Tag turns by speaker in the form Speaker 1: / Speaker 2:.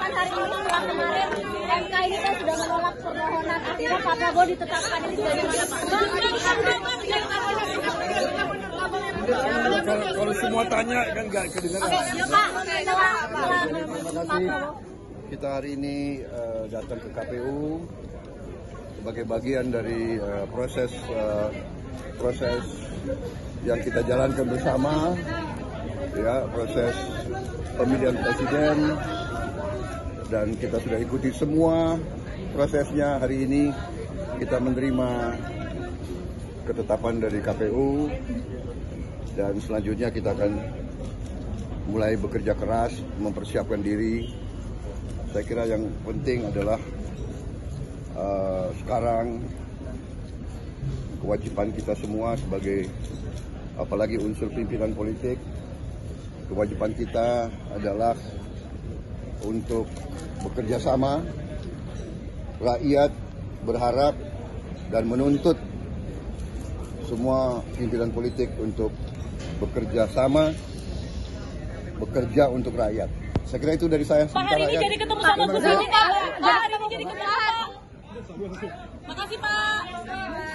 Speaker 1: ditetapkan hari ini setelah kemarin MK ini kan sudah menolak permohonan, akhirnya Pak Prabowo ditetapkan ini sebagai
Speaker 2: Kalau semua tanya kan nggak kedengaran.
Speaker 1: Ya Pak,
Speaker 3: Terima kasih. Kita hari ini datang ke KPU sebagai bagian dari proses yang kita jalankan bersama, ya, proses pemilihan presiden, dan kita sudah ikuti semua prosesnya. Hari ini kita menerima ketetapan dari KPU dan selanjutnya kita akan mulai bekerja keras mempersiapkan diri. Saya kira yang penting adalah sekarang kewajiban kita semua sebagai, apalagi unsur pimpinan politik, kewajiban kita adalah untuk bekerja sama. Rakyat berharap dan menuntut semua pimpinan politik untuk bekerja sama, bekerja untuk rakyat. Saya kira itu dari saya.
Speaker 1: Pak, hari ini jadi ketemu sama Gus Yahya, Pak. Hari ini jadi ketemu Pak. Makasih Pak.